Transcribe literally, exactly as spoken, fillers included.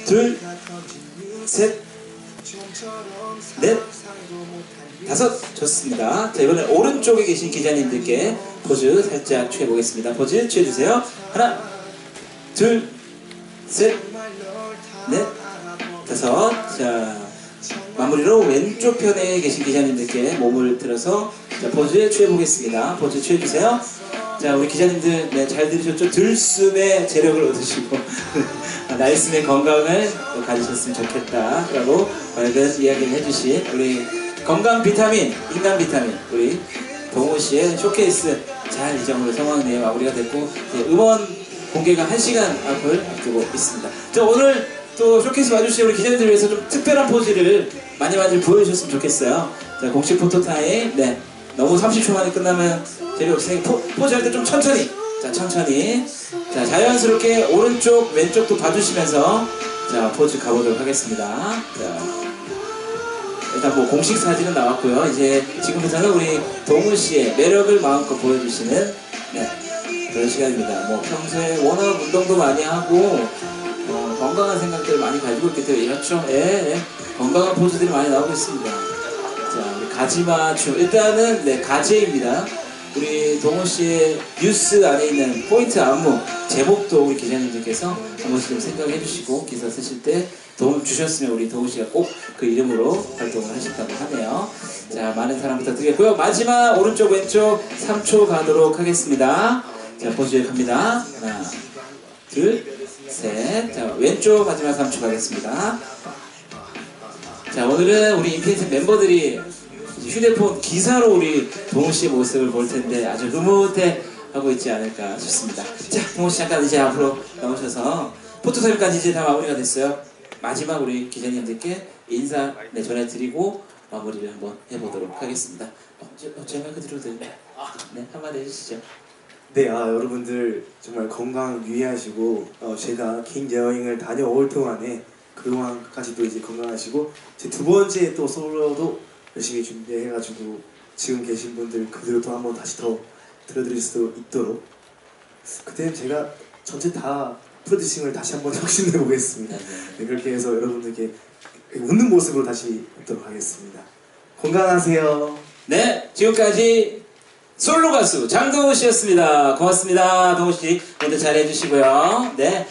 둘, 셋, 넷, 다섯. 좋습니다. 자, 이번엔 오른쪽에 계신 기자님들께 포즈 살짝 취해보겠습니다. 포즈 취해주세요. 하나, 둘, 셋, 넷, 다섯. 자, 마무리로 왼쪽 편에 계신 기자님들께 몸을 들어서 자, 포즈 취해보겠습니다. 포즈 취해주세요. 자, 우리 기자님들 네, 잘 들으셨죠? 들숨의 재력을 얻으시고 날숨의 건강을 가지셨으면 좋겠다 라고 밝은 이야기를 해주신 우리 건강 비타민, 인간 비타민 우리 동호씨의 쇼케이스 잘 이 정도로 성황리에 마무리가 됐고 네, 음원 공개가 한 시간 앞을 앞두고 있습니다. 자, 오늘 또 쇼케이스 와주신 우리 기자님들 위해서 좀 특별한 포즈를 많이 많이 보여주셨으면 좋겠어요. 자, 공식 포토타임. 네, 너무 삼십 초 만에 끝나면 재미없으니 포, 포즈 할 때 좀 천천히. 자, 천천히. 자, 자연스럽게 오른쪽 왼쪽도 봐주시면서 자, 포즈 가보도록 하겠습니다. 자, 일단 뭐 공식 사진은 나왔고요. 이제 지금부터는 우리 동훈씨의 매력을 마음껏 보여주시는 네, 그런 시간입니다. 뭐 평소에 워낙 운동도 많이 하고 어, 건강한 생각들을 많이 가지고 있기 때문에 이렇죠. 예, 예. 건강한 포즈들이 많이 나오고 있습니다. 자, 우리 가지마 춤. 일단은 네, 가제입니다. 우리 동훈씨의 뉴스 안에 있는 포인트 안무 제목도 우리 기자님들께서 한 번씩 좀 생각해 주시고 기사 쓰실 때 도움 주셨으면 우리 동훈씨가 꼭 그 이름으로 활동을 하셨다고 하네요. 자, 많은 사랑 부탁드리겠고요. 마지막 오른쪽 왼쪽 삼 초 가도록 하겠습니다. 자, 포즈 갑니다. 하나, 둘, 셋. 자, 왼쪽 마지막 삼 초 가겠습니다. 자, 오늘은 우리 인피니트 멤버들이 휴대폰 기사로 우리 동훈씨의 모습을 볼 텐데 아주 흐뭇해 하고 있지 않을까 싶습니다. 자, 동훈씨 잠깐 이제 앞으로 나오셔서 포토타임까지 이제 다 마무리가 됐어요. 마지막 우리 기자님들께 인사 네, 전해드리고 마무리를 한번 해보도록 하겠습니다. 어, 제, 어, 제 마이크 드려도 되나요? 네, 한마디 해주시죠. 네, 아, 여러분들 정말 건강 유의하시고 어, 제가 긴 여행을 다녀올 동안에 그동안까지도 이제 건강하시고 제 두 번째 또 솔로도 열심히 준비해가지고 지금 계신 분들 그대로 또 한번 다시 더 들려드릴 수 있도록 그때는 제가 전체 다 프로듀싱을 다시 한번 혁신해 보겠습니다. 네, 그렇게 해서 여러분들께 웃는 모습으로 다시 뵙도록 하겠습니다. 건강하세요. 네, 지금까지 솔로 가수 장동훈 씨였습니다. 고맙습니다. 동훈 씨, 모두 잘 해주시고요. 네.